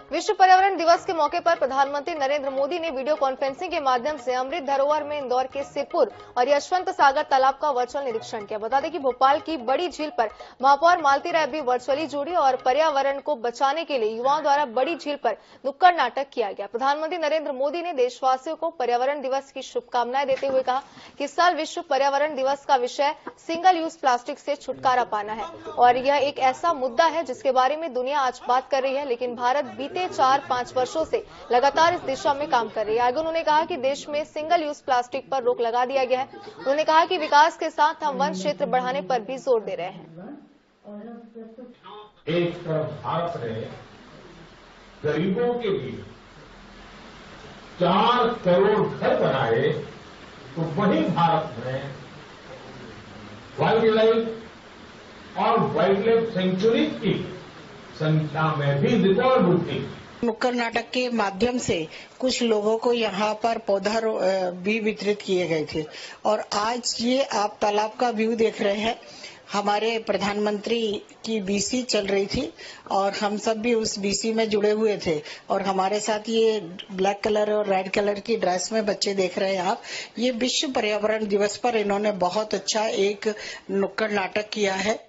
विश्व पर्यावरण दिवस के मौके पर प्रधानमंत्री नरेंद्र मोदी ने वीडियो कॉन्फ्रेंसिंग के माध्यम से अमृत धरोहर में इंदौर के सिरपुर और यशवंत सागर तालाब का वर्चुअल निरीक्षण किया। बता दें कि भोपाल की बड़ी झील पर महापौर मालती राय भी वर्चुअली जुड़ी और पर्यावरण को बचाने के लिए युवाओं द्वारा बड़ी झील पर नुक्कड़ नाटक किया गया। प्रधानमंत्री नरेंद्र मोदी ने देशवासियों को पर्यावरण दिवस की शुभकामनाएं देते हुए कहा कि इस साल विश्व पर्यावरण दिवस का विषय सिंगल यूज प्लास्टिक से छुटकारा पाना है और यह एक ऐसा मुद्दा है जिसके बारे में दुनिया आज बात कर रही है, लेकिन भारत बीते 4-5 वर्षों से लगातार इस दिशा में काम कर रही है। आगे उन्होंने कहा कि देश में सिंगल यूज प्लास्टिक पर रोक लगा दिया गया है। उन्होंने कहा कि विकास के साथ हम वन क्षेत्र बढ़ाने पर भी जोर दे रहे हैं। एक तरफ भारत ने गरीबों के लिए 4 करोड़ घर बनाए, तो वहीं भारत ने वाइल्ड लाइफ और वाइल्ड लाइफ सेंचुरीज की संख्या में भी रिकॉर्ड वृद्धि। नुक्कड़ नाटक के माध्यम से कुछ लोगों को यहाँ पर पौधा भी वितरित किए गए थे और आज ये आप तालाब का व्यू देख रहे हैं। हमारे प्रधानमंत्री की बीसी चल रही थी और हम सब भी उस बीसी में जुड़े हुए थे और हमारे साथ ये ब्लैक कलर और रेड कलर की ड्रेस में बच्चे देख रहे हैं आप। ये विश्व पर्यावरण दिवस पर इन्होंने बहुत अच्छा एक नुक्कड़ नाटक किया है।